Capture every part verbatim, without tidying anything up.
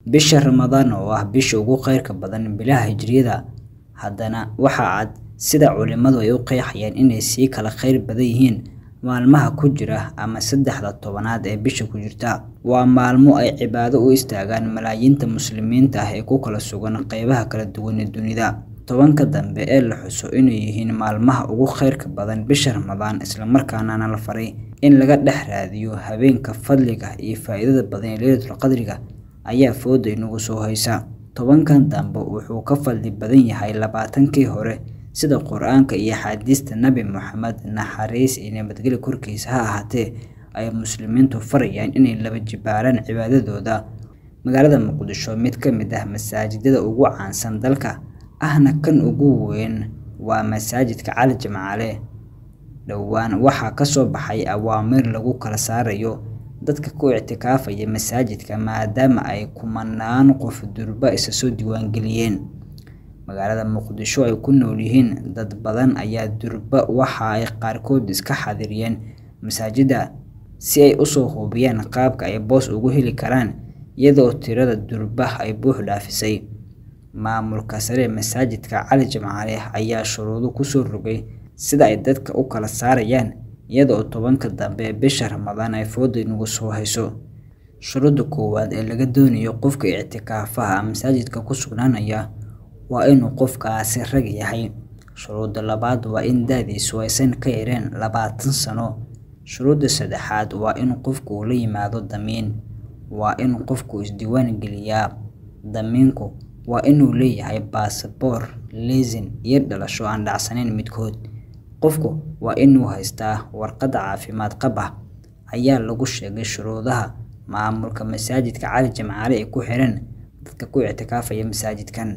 bisha Ramadaan oo ah bisha ugu khayrka badan bilaha hijriyada haddana waxa cad sida culimadu ay u qeexayaan inay sii kala khayr badan yihiin maalmaha ku jira ama saddexda tobanaad ee bisha ku jirta. Waa maalmo ay cibaado u istaagaan malaayiinta muslimiinta ah ee ku kala sugan qaybaha kala duwan ee dunida. Tobanka dambe ee la xuso inay yihiin maalmaha ugu khayrka badan bisha Ramadaan, isla markaana la faray in laga dhex raadiyo habeenka fadliga iyo faa'iidada badan ee Laylatul Qadriga ayaa fooda inagu soo haysa. Tobankan dambe wuxuu ka fadli badan yahay labaatankii hore, sida Qur'aanka iyo xadiista Nabi Muhammad naxariis iyo nabadgelyo korkiisa ha ahaatee ay muslimiintu farayaan inay laba jibaaraan cibaadadooda. Magaalada Muqdisho, mid ka mid ah masaajidada ugu caansan dalka ahna kan ugu weyn waa masaajidka Cali Jimcaale. Dhowaan waxaa ka soo baxay awaamiir lagu kala saarayo dadka ku ictikaafaya masaajidka maadaama ay kumanaan qof durba isa soo diiwaangeliyeen. Magaalada Muqdisho ay ku nool yihiin dad badan ayaa durba waxa ay qaarkood iska xaadiriyeen masaajidda si ay u soo hubiyaan qaabka ay boos ugu heli karaan, iyadoo tirada durba ay buux dhaafisay. Maamulka sare masaajidka Cali Jimcaale ayaa shuruudo ku soo rogay sida ay dadka u kala saarayaan, iyadoo tobanka dambe bisha Ramadaan ay fooda inagu soo hayso. Shuruudda koowaad ee laga doonayo qofka ictikaafaha masaajidka ku sugnaanaya waa inuu qofkaasi rag yahay. Shuruudda labaad waa in da'diisu aysan ka yareen labaatan sano. Shuruudda saddexaad waa in qofku la yimaado damiin. Waa in qofku isdiiwaan geliyaa. Damiinku waa inuu leeyahay baasaboor, liisin iyo dhalasho aan dhacsanayn midkood. Qofku waa inuu haystaa warqad caafimaad qab ah, ayaa lagu sheegay shuruudaha maamulka masaajidka Cali Jimcaale ee ku xiran dadka ku ictikaafaya masaajidkan.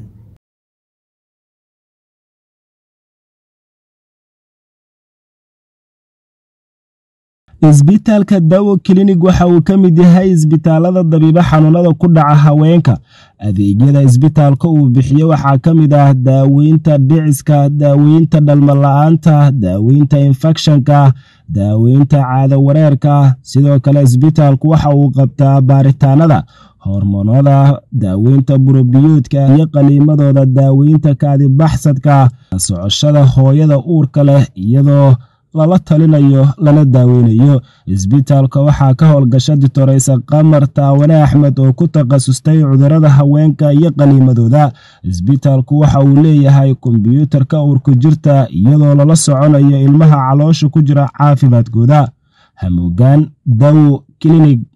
Isbitaalka Dawo Clinic waxa uu ka mid yahay isbitaalada dabiiba xanuunada ku dhaca haweenka. Adeegyada isbitaalka uu bixiyo waxaa ka mid ah daaweynta dhiciska, daaweynta dhalmo la'aanta, daaweynta infekshanka, daaweynta caado wareerka. Sidoo kale isbitaalku waxa uu qabtaa baaritaanada hormoonada, daaweynta burobiyoodka iyo qaliimadooda, daaweynta kaadi baxsadka, socoshada hooyada uurka leh iyadoo lala talinayo lana daaweynayo. Isbitaalka waxaa ka howlgasha Doctor Qamar Taawane Axmed oo ku takhasustay cudurrada haweenka iyo qaliimadooda. Isbitaalku waxa uu leeyahay kombiyuutarka uurka jirta iyadoo lala soconayo ilmaha caloosha ku jira caafimaadkooda. Hamuugaan Dawo Clinic.